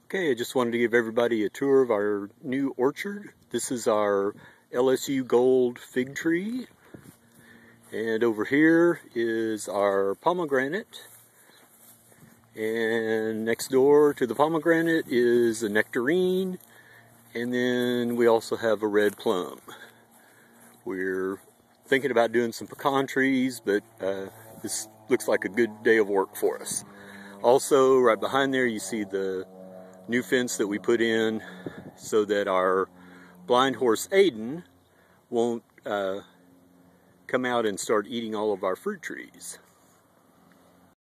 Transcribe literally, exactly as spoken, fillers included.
Okay, I just wanted to give everybody a tour of our new orchard. This is our L S U Gold fig tree. And over here is our pomegranate. And next door to the pomegranate is a nectarine. And then we also have a red plum. We're thinking about doing some pecan trees, but uh, this looks like a good day of work for us. Also, right behind there you see the new fence that we put in so that our blind horse Aiden won't uh, come out and start eating all of our fruit trees.